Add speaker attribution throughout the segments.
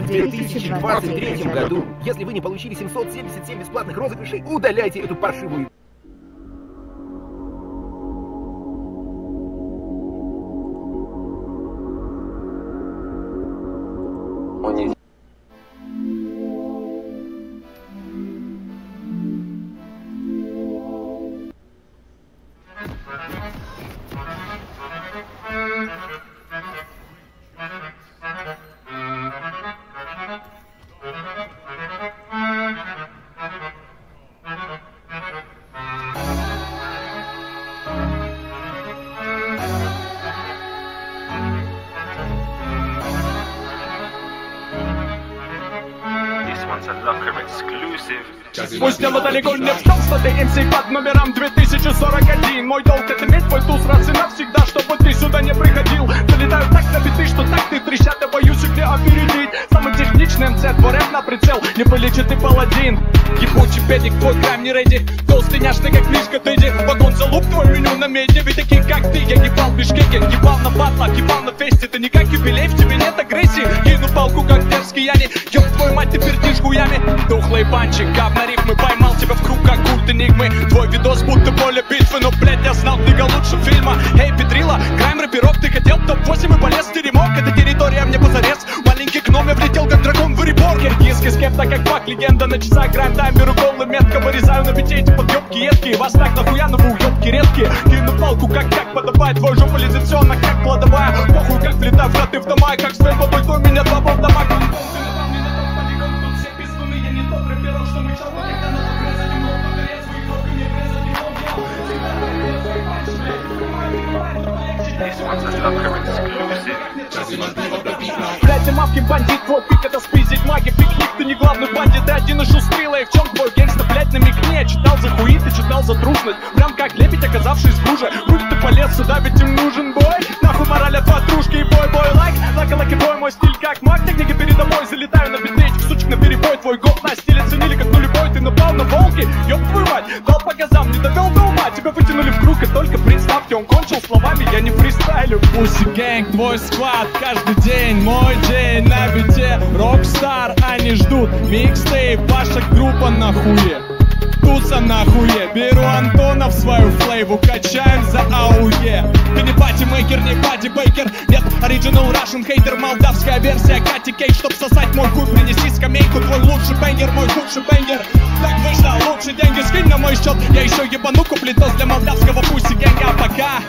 Speaker 1: 2023 году. Если вы не получили 777 бесплатных розыгрышей, удаляйте эту паршивую.
Speaker 2: Пусть дело далеко не в том, что ты MC под номером 2041. Мой долг это иметь твой туз раз и навсегда, чтобы ты сюда не приходил. Залетаю так на биты, что так ты трещат, я боюсь их не опередить. Самый техничный МЦ, твой рэп на прицел, не вылечит ты паладин. Ебучий педик, твой крайм не реди. Толстый няшный, как книжка Дэдди. Вагон залуп, твой меню на медне. Ведь такие как ты, я ебал в Бишкеке, ебал на батлах, ебал на фесте. Ты не как юбилей, в тебе нет агрессии. Кину палку, как дерзкий Яни. Ёб твою мать, ты пердишь хуями. Тухлый банчик, говна рифмы. Поймал тебя в круг, как культ энигмы. Твой видос будто поле битвы. Но, блядь, я знал книга лучше фильма. Эй, Петрила, крайм рэперов. Ты хотел топ-8 и полез в теремок. Эта территория мне позарез. Маленький гном, я влетел как дракон в ребор. Киргизский скепта, как фак, легенда на часах. Грайм тайм, беру голы, метко вырезаю на бите эти подъебки едкие. Вас так нахуя, но вы уебки редкие. Кину палку, как подобает. Твой жопа лезет все, она как кладовая. Похуй, как влетаю в хаты в дома. Как свет водой, то меня два болтома. Блядь, ты мавки бандит, твой пик это спиздить маги. Пикник, ты не главный бандит, ты один и шустрый. В чем твой гангста, блядь, намекни. Я читал за хуи, ты читал за трушность. Прям как лебедь, оказавшись в луже. Вроде ты полез сюда, ведь им нужен бой. Нахуй мораль от подружки и бой-бой лайк. Лака-лаки бой, мой стиль как маг. Техника передо мной, залетаю на биты этих сучек на перебой. Твой гоп на стиле ценили как нулевой. Ты напал на волки, ёб твою мать. Дал по газам, не довел до ума. Тебя вытянули в круг и только представьте, он кончил словами, я не фристайлю.
Speaker 3: Пусть гэнг, твой склад, каждый день мой день на бите. Рокстар, они ждут микстейп, ваша группа на хуе. Туса на хуе, беру Антона в свою флейву, качаем за АУЕ. Ты не пати-мейкер, не пати-бейкер. Нет, оригинал Russian хейтер, молдавская версия Кати Кейт. Чтоб сосать мой хуй, принеси скамейку. Твой лучший бенгер, мой худший бенгер. Так вышло, лучше деньги скинь на мой счет. Я еще ебану куплетос для молдавского пуси гэнга, а пока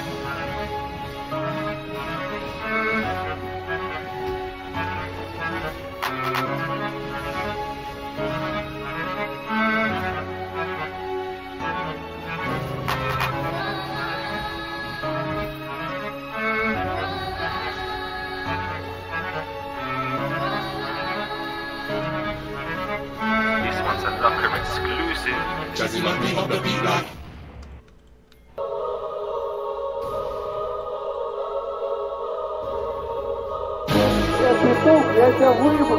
Speaker 4: Jazzy Money on the beat like.
Speaker 5: Я тебя выебу.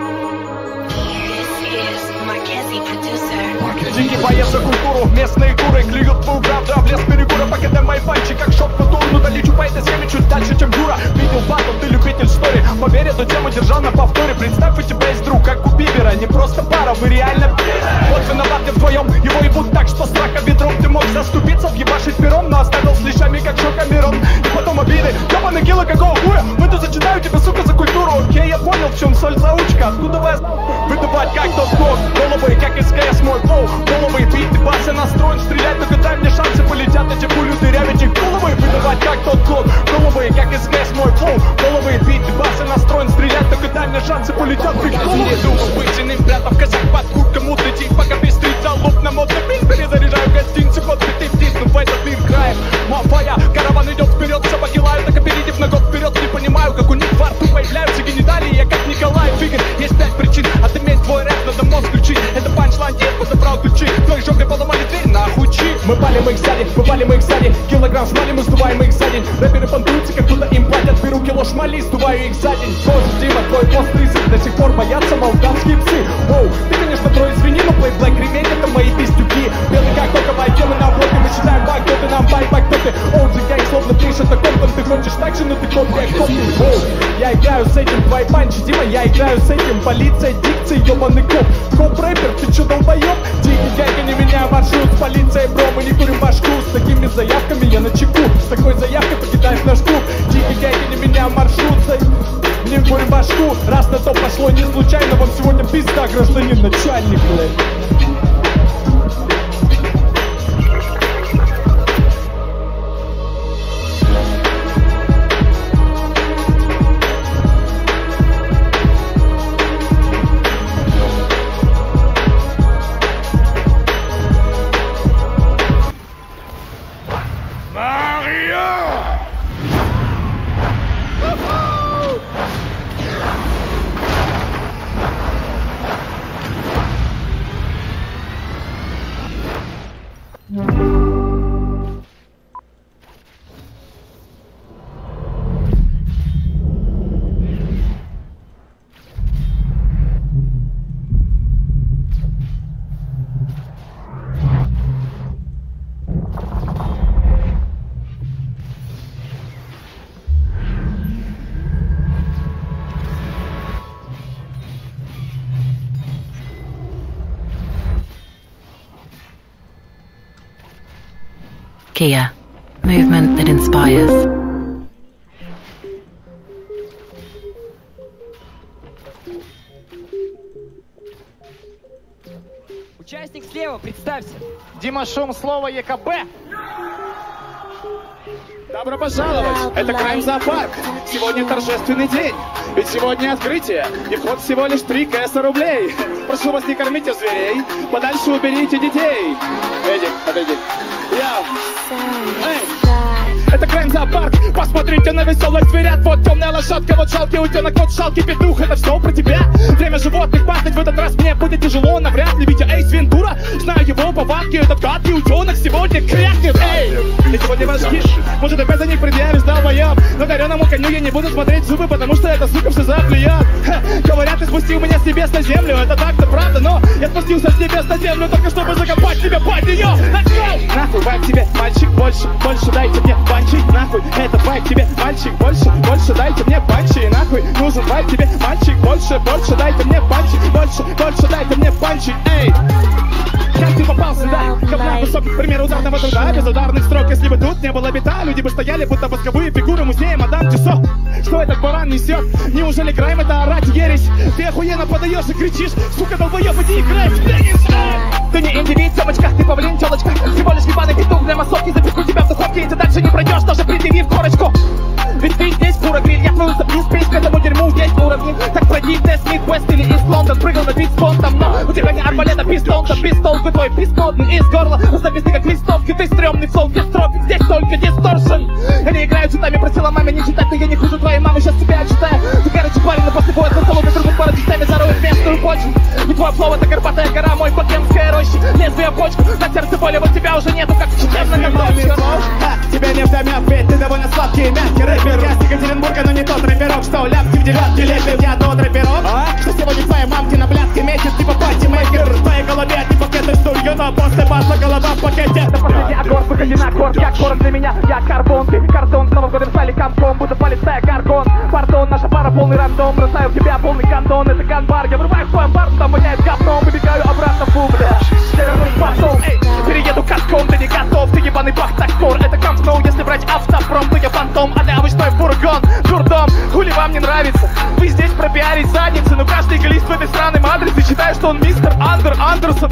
Speaker 2: Дикий боец за культуру, местные куры клюют твою правду, а в лес перекура. Покидай мои панчи, как шок в ту. Ну долечу по этой схеме чуть дальше, чем Юра. Видел батл, ты любитель стори. Поверь, эту тему держал на повторе. Представь, у тебя есть друг, как у Бибера. Не просто пара, вы реально вот виноваты вдвоем. Его ебут так, что страха ведром. Ты мог заступиться, въебашить пером, но оставил с лещами, как Шокамерон. И потом обиды, ёбаный кило, какого хуя? Выйду, зачитаю тебя, сука, за культуру. Окей, я понял, в чем соль заучка. Откуда вы выдавать, как тот год? Головы, как СКС, мой флоу. Головы, бит, ты басы настроен стрелять. Только дай мне шансы, полетят эти пулю, дырявить их головы. Выдавать, как тот код. Головы, как СКС, мой флоу. Головы, бит, ты басы настроен стрелять. Только дай мне шансы, полетят их головы. Думаю, быть иным, прятав косяк под курткой, мутный тип. Пока пестрит залуп на модный бит. Перезаряжаю гостинцы, под пяти втиснув в этот мир краем. Мафая, караван идет вперед, собаки лают, так опередив на год вперед. Не понимаю, как у них во рту появляются гениталии. Я как Николай Фигель, есть 5 причин отыметь твой рэп, надо мозг включить. Это панчлайн, дед, подобрал ключи. Твои жопы поломали дверь, нахуй чи. Мы палим их сзади, мы палим их сзади. Килограмм шмали, мы сдуваем их за день. Рэперы понтуются, как будто им платят. Беру кило шмали, сдуваю их за день. Боже, Дима, твой острый язык до сих пор боятся молдавские псы. Оу, ты, конечно, про извини, но Play Black ремень это мои пиздюки. Белый как коковая, дело на блоке. Мы считаем бак-доты, нам бай-бак-доты. Оу, джигай, словно пишет о ком-то. Ты хочешь так же, но ты копия копии. Оу, я я играю с этим. Твои панчи, Дима, я играю с этим. Полиция, дикция, ебаный коп. Коп-рэпер, ты чё, долбоёб? Дикий дядя, не меня маршрут. С полицией, бро, мы не курим башку. С такими заявками я на чеку. С такой заявкой покидаешь наш клуб. Дикий дядя, не меня маршрут. Не курим башку. Раз на то пошло не случайно. Вам сегодня пизда, гражданин начальник, блядь.
Speaker 4: Kia, movement that inspires.
Speaker 5: Участник слева, представься.
Speaker 2: Дима Шум, слово ЕКБ. Добро пожаловать! Это Crime Zoopark. Сегодня торжественный день. Ведь сегодня открытие. И вход всего лишь 3 кэса рублей. Прошу вас, не кормите зверей. Подальше уберите детей. Эдик, подойди. Это Crime Zoopark. Посмотрите на веселых зверят. Вот темная лошадка, вот жалкий утенок, вот жалкий петух. Это все про тебя. Время животных пахнет в этот раз мне будет тяжело. Навряд ли, видя Эйс Вентура. Знаю его повадки, этот гадкий утенок сегодня крякнет. Эй, ты сегодня возьмешь. Может, опять за них предъявишь, долбоеб. Но дареному коню я не буду смотреть в зубы, потому что эта сука все заплюет. Говорят, ты спустил меня с небес на землю. Это так-то правда, но я спустился с небес на землю только чтобы закопать тебя под нее. Нахуй, вайп тебе, мальчик, больше дайте мне банчи. Нахуй, это вайп тебе, мальчик, больше дайте мне банчи. Нахуй, нужен вайп тебе, мальчик, больше дайте мне банчи. Больше дайте мне банчи, эй. Как ты попал сюда? Говна высокий, пример ударного труда. Без ударных строк, если бы тут не было бита, люди бы стояли, будто восковые фигуры музея мадам Тюссо. Что этот баран несет? Неужели крайм это орать ересь? Ты охуенно подаешь и кричишь, сука, долбоёб, иди играй в теннис. Ты не индивид, Тёмочка, ты павлин, тёлочка. Всего лишь ебаный петух для массовки. Запихну тебя в духовке, и ты дальше не пройдешь, даже предъявив корочку. Ведь ты здесь фура гриль, я твою запись, к этому дерьму есть уровни. Так пройди тест Мидвест или из Лондон. Прыгал на бит спонтом, но у тебя не арбалета, пистон-то, пистолка. Твой пискотный из горла, записный как листовки. Ты стрёмный флоу, без строп, здесь только дисторшн. Я не играю цветами, просила маме не читать, но я не хуже твоей мамы, сейчас тебя отчитаю. Ты, короче, парень, но после боя за столом и другой пара частями зароет местную почву. И твой плов это Карпатая гора, мой богемская роща. Лезвие почку, на сердце боли, вот тебя уже нету, как сейчас на готовке. Тебя не вдомёт, ведь ты довольно сладкий, мягкий рэпер. Я с Екатеринбурга, но не тот рэперок, что ляпки в девятке лепит. Я тот рэперок, что сегодня твоей мамки на блядке метит, типа патимейкер. В твоей голове не пакеты стулья, но после баса голова в пакете. Это последний аккорд, выходи на аккорд, как город для меня. Я карбон, ты картон, снова в годы стали комком, будто полицая гаргон. Пардон, наша пара полный рандом, бросаю в тебя полный кантон. Это ганбар, я врываю в твой амбар, там воняет говном, выбегаю обратно в бубля. Вернусь потом, эй, перееду катком, ты не готов, ты ебаный бахтакор. Это кампноу, если брать автопром, то я фантом, а для обычной фургон. Дурдом, хули вам не нравится? Вы здесь пропиарить задницы, но каждый глист в этой сраном адресе считает, что он мистер Андерсон.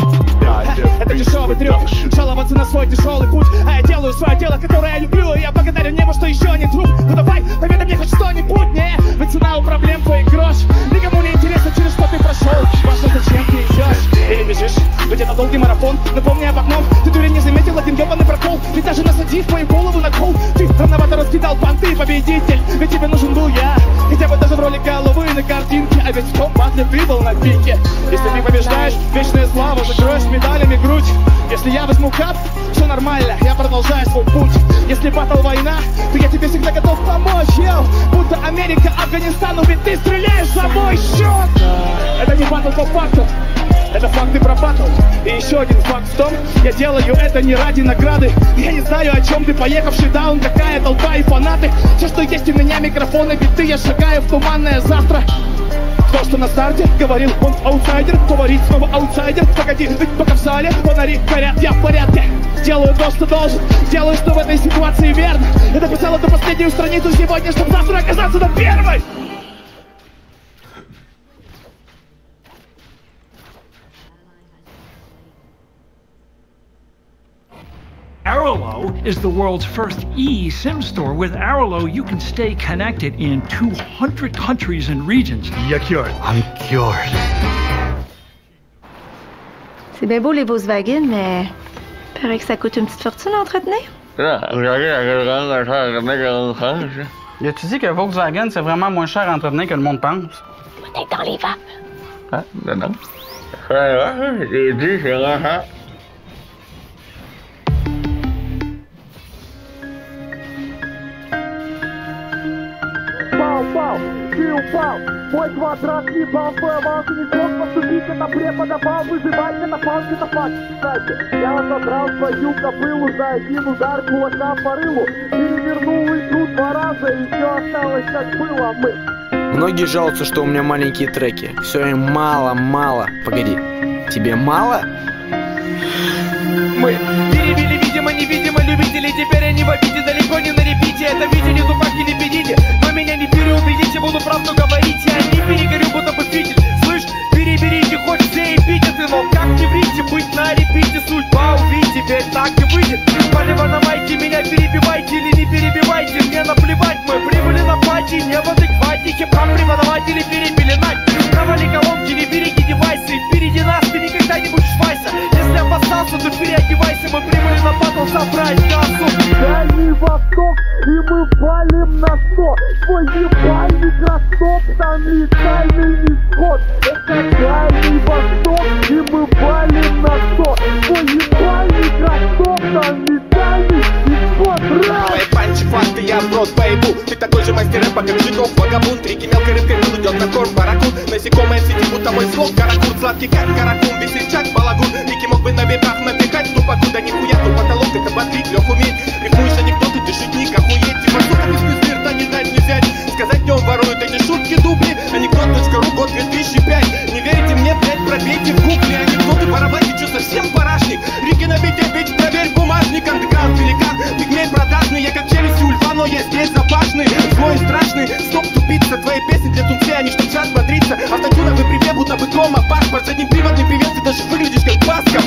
Speaker 2: Это дешевый трюк, жаловаться на свой тяжелый путь. А я делаю свое дело, которое я люблю, и я благодарю небо, что еще не труп. Ну давай, поведай мне хоть что-нибудь, не? Ведь цена у проблем твой грош. Никому не интересно, через что ты прошел. Важно, зачем ты идешь или бежишь. Ведь это долгий марафон, напомни об окном. Ты дури не заметил один ебаный прокол. Ведь даже насадив мою голову на кол, ты рановато раскидал понты, победитель. Ведь тебе нужен был я, хотя бы даже в роли головы на картинке. А ведь в том батле ты был на пике. Если ты побеждаешь, вечная слава, закроешь медалями грудь. Если я возьму кап, все нормально, я продолжаю свой путь. Если батл война, то я тебе всегда готов помочь, ел. Будто Америка Афганистану, ведь ты стреляешь за мой счет. Это не батл по факту, Это факты про батл. И еще один факт в том, я делаю это не ради награды. Я не знаю, о чем ты, поехавший даун, какая толпа и фанаты. Все, что есть у меня, микрофоны, биты, я шагаю в туманное завтра. То, что на старте говорил, он аутсайдер, говорит снова аутсайдер. Погоди, пока в зале фонари горят, я в порядке. Делаю то, что должен, делаю, что в этой ситуации верно. Я дописал эту последнюю страницу сегодня, чтобы завтра оказаться на первой.
Speaker 6: Arlo is the world's first eSIM store. With Arlo, you can stay connected in 200 countries and regions.
Speaker 1: Я cured. I'm cured.
Speaker 7: C'est bien beau les Volkswagen, mais paraît que ça coûte une petite fortune à entretenir.
Speaker 8: Y a-tu dit que Volkswagen, c'est vraiment moins cher à entretenir que le monde pense?
Speaker 7: Peut-être dans les vapes.
Speaker 9: Hả? Đúng. J'ai dit c'est là hả?
Speaker 2: Пау, ты упал, мой квадрат не бомбовался, не смог поступить, это преподавал, выживать это палки на факт. Кстати, я отодрал свою кобылу за один удар кулака по рылу, перевернул игру 2 раза, и все осталось как было, мы.
Speaker 10: Многие жалуются, что у меня маленькие треки, все им мало. Погоди, тебе мало?
Speaker 2: Мы перевели, видимо, невидимо, любители, теперь они в обиде, далеко не на репите. Это видели, зубаки не бедите, но меня не переубедите, буду правду говорить, я не перегорю, будто бы свидетель. Слышь, переберите, хоть все эпитеты, но как не врите, быть на репите, судьба увидеть, теперь так и выйдет. Палево на майке, меня перебивайте или не перебивайте, мне наплевать, мы прибыли на пати, не в адеквате, хип-хап преподаватели перебили нать. Провали колонки, не береги девайсы, впереди нас ты никогда не будешь вайса. Если обоссался, то переодевайся, мы прибыли на батл собрать кассу. Дальний Восток, и мы валим на 100. Твой ебальный кроссоп, там летальный исход. Это Дальний Восток, и мы валим на 100. Твой ебальный кроссоп, там летальный исход.
Speaker 11: Твои панчи, факты, я в рот поебу. Ты такой же мастер рэпа, как Жигов, вагабунт. Реки мелкой рыбкой был, идет на корм, баракун. Насекомое в сети, будто мой слог. Каракур, сладкий как каракун, весельчак, балагун. Реки мог бы на бебрах напихать, тупаку, да нихуя, то потолок, это бодрить, лёг уметь. Рифмуешь анекдоты, ты шутник, охуеть. Типа, сука, без спирта не дать, не взять. Сказать, где он ворует эти шутки, дубли. Анекдот.ру, год 2005. Не верите мне, блять, пробейте в гугле. Анекдоты, барабанки, чё совсем парашник. Реки набейте, бить, проверь бумажник. Андеграунд, великан, пигмей продажный. Я как челюсть у льва, но я здесь запашный. Злой и страшный, стоп, тупица. Твои песни для тунцы, они чтоб час бодриться. Автотюна в припев, будто бы дома паспорт. Задним приводный певец, ты даже выглядишь как Басков.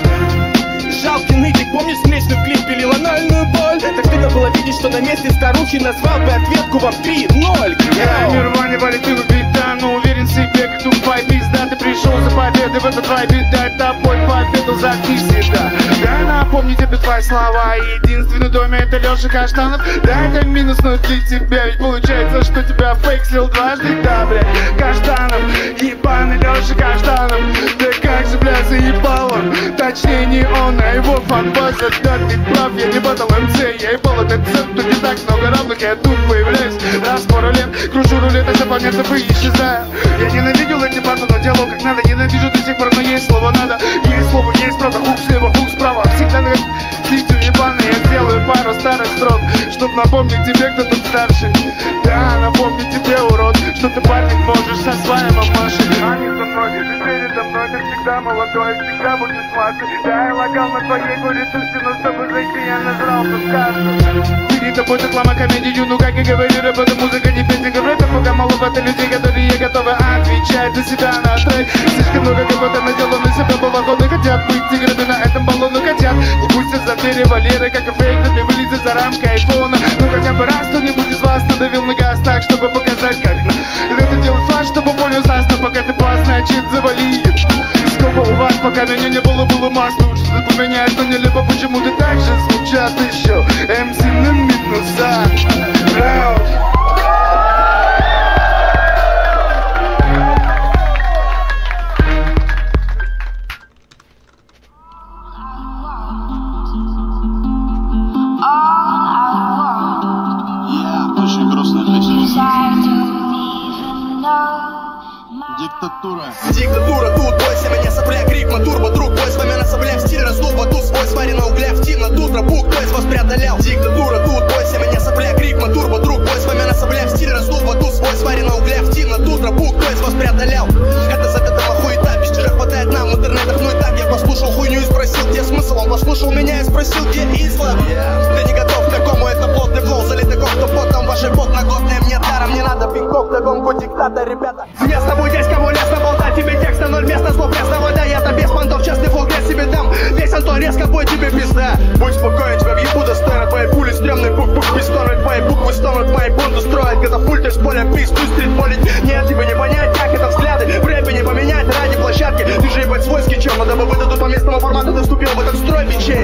Speaker 11: Жалкий нытик, помнишь, смешный в клип пилил анальную боль? Так стыдно было видеть, что на месте старухи назвал бы ответку вам 3-0.
Speaker 2: Мирване валит и беда, но уверен в себе, как тупая пизда. Ты пришел за победой в этот рай, беда, тобой победу закни всегда. Дай напомнить тебе твои слова, единственный доме это Леша Каштанов. Да, это минус, но для тебя, ведь получается, что тебя фейк слил дважды. Да, блядь, Каштанов, ебаный Леша Каштанов. Да как же, блядь, заебал он, точнее не он, а его фанбаза. Да, ты прав, я не батл МЦ, я ебал этот цент, тут не так много равных, я тут появляюсь раз в пару лет, кружу рулеты, заполняться и исчезаю. Я ненавидел эти батлы, но делал как надо, ненавижу до сих пор, но есть слово надо. Есть слово, есть правда, хук слева, хук справа, всегда на Дитю ебаный, я сделаю пару старых строк, чтоб напомнить тебе, кто тут старший. Да, напомнить тебе, урод, что ты парник можешь со своей мамашей. Они со мной, ты передо мной, ты всегда молодой, всегда будешь младший. Да, я лагал на твоей курицушке, но чтобы зайти, я нажрался с каждым. Перед тобой реклама комедию, ну как и говорю, рэп это музыка, не песенка рэпа. Пока маловато людей, которые готовы отвечать за себя на трек. Слишком много кого-то наделал на себя балагоны, хотят быть играми на этом баллону, хотят. Не пустят за двери Валеры, как и фейками, вылезет за рамки айфона. Ну хотя бы раз кто-нибудь из вас надавил на газ так, чтобы показать, как это делать флаш, чтобы понял засно, пока ты бас, значит завали. Сколько у вас, пока меня не было, было масса. Лучше поменять, но не либо почему-то так же звучат еще МС на минусах.
Speaker 12: Где кто
Speaker 11: Диктатура тут, бойся меня, сопля, крик, турбо, друг, бой, с вами на собля, в стиль раздува, тут свой, свари на углях, в тим, на тутро, бук, бой, вас преодолял. Диктатура тут, бойся меня, сопля, крик, турбо, друг, бой, с вами на собля, в стиль раздува, тут свой, свари на углях, в тим, на тутро, бук, бой, вас преодолял. Это заведомо хуета, без чужих хватает нам в интернетах, ну и так, я послушал хуйню и спросил, где смысл, он послушал меня и спросил, где ислам. Ты не готов к такому, это плотный флоу, залитый кофту потом, вашей подноготные мне даром, не надо пинков, такому диктата, ребята. Вместо будь здесь, кому лестно болтать, тебе текста ноль места, слов пресно вода, я-то без понтов, частный флоу, я себе дам, весь Антон, резко бой, тебе пизда. Будь спокоен, тебя въебу достойно, твои пули стрёмные, бук-бук, пистонят, твои буквы стонут, мои бунты строят, катапульты с поля, пиздуй, стритболить, нет, тебе не понять, как это взгляды, в рэпе не поменять, ради площадки, ты же ебать свой скетчом, надо бы выдадут по местному формату, ты вступил в этот строй, бичей.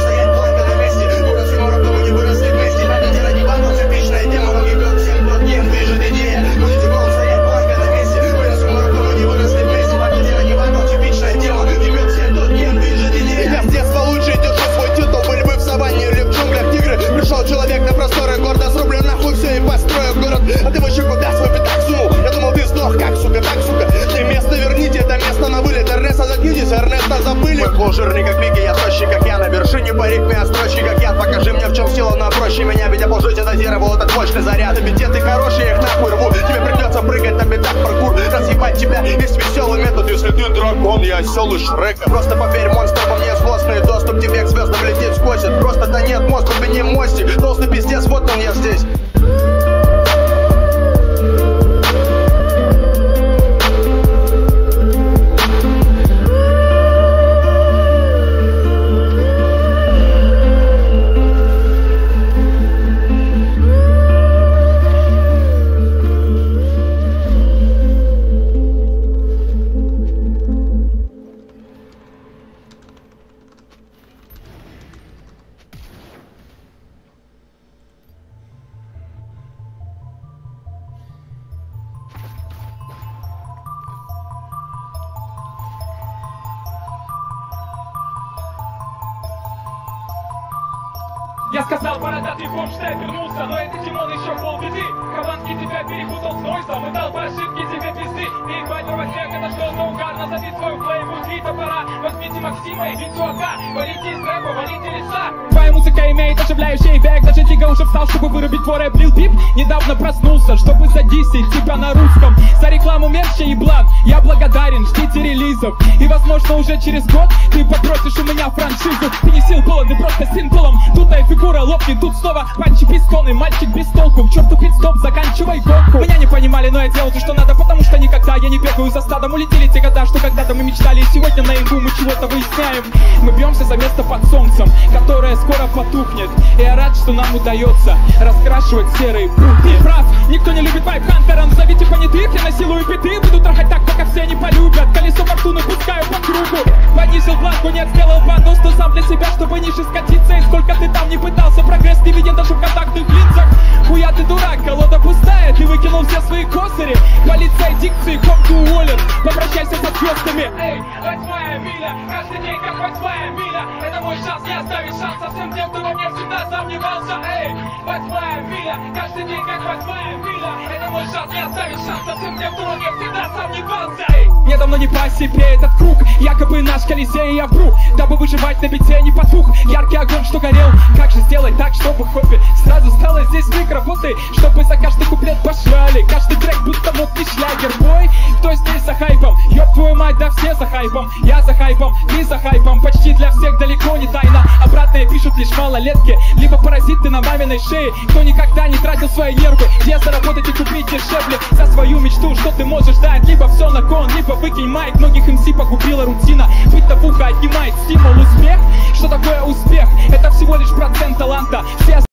Speaker 11: Человек на просторы города, срублен нахуй все и построю город. А ты вообще куда свой пятак сунул? Я думал, ты сдох, как сука, так сука. Ты место верните, это место на вылет. Эрнеста заткнитесь, Эрнеста забыли. Мой флоу жирный как Микки, я тощий как я. На вершине по ритме, а строчи как я. Покажи мне в чем сила, но проще меня. Ведь я полжить дозировал этот мощный заряд. И ведь ты хороший, я их нахуй рву. Тебе придется прыгать на бедах паркур. Разъебать тебя, есть веселый метод. Если ты дракон, я осел и Шрека. Просто поверь, монстр во мне злостный. Доступ тебе к звездам летит скосит. Просто да нет, мозг в глубине мостик. Толстый пиздец, вот он я здесь.
Speaker 2: Я сказал, бородатый бомж, что я вернулся, но это Тимон еще полбеды. Хованский тебя перепутал с Нойсом и дал по ошибке тебе пизды. Ты ебать дровосек, это что-то угарно, забить свою плейму, три топора. Возьмите Максима и Витюака, валите из рэпа, валите лица. Твоя музыка имеет оживляющий эффект, даже Тига уже встал, чтобы вырубить твой рэп. Лил Пип недавно проснулся, чтобы задисить тебя на русском. За рекламу мерча и блан, я благодарен, ждите релизов. И возможно уже через год ты попросишь у меня франшизу. Ты не сил голод, ты просто символом, тут и фигура лопнет, тут снова панчи пистоны, мальчик без толку, к черту пит-стоп, заканчивай гонку. Меня не понимали, но я делал то, что надо, потому что никогда я не бегаю за стадом. Улетели те года, что когда-то мы мечтали, и сегодня наяву мы чего-то выясняем. Мы бьемся за место под солнцем, которое скоро потухнет. И я рад, что нам удается раскрашивать серые будни. Ты прав, никто не любит вайп Хантера, назовите понятых, я насилую биты, буду трахать так, пока все не полюбят. Колесо фортуны пускаю по кругу, понизил планку, нет, сделал бандл, что сам для себя, чтобы ниже скатиться. И сколько ты там не пытался, прогресс не виден даже в контактных линзах. Хуя ты дурак, колода пустая, ты выкинул все свои козыри. Полиция дикции, комку уволят, попрощайся со звездами. Эй, 8-я миля, каждый день как 8-я миля. Это мой шанс, не оставить шанса всем тем, кто во мне всегда сомневался. Эй, 8-я миля, каждый день как 8-я миля. Это мой шанс, не оставить шанса всем тем, кто во мне всегда сомневался. Эй, мне давно не по себе этот круг, якобы наш Колизей, я вру, дабы выживать на бите не потух. Яркий огонь, что горел, как же сделать так, чтобы хобби сразу стало здесь микрофоны, чтобы за каждый куплет пошали, каждый трек будто модный шлягер. Бой, кто здесь за хайпом? Ёб твою мать, да все за хайпом. Я за хайпом, ты за хайпом, почти для всех далеко не тайна. Обратное пишут лишь малолетки, либо паразиты на маминой шее, кто никогда не тратил свои нервы, где заработать и купить дешевле за свою мечту, что ты можешь дать. Либо все на кон, либо выкинь майк. Многих МС погубила рутина, быть табуха отнимает стимул. Успех? Что такое успех? Это всего лишь процент таланта. Все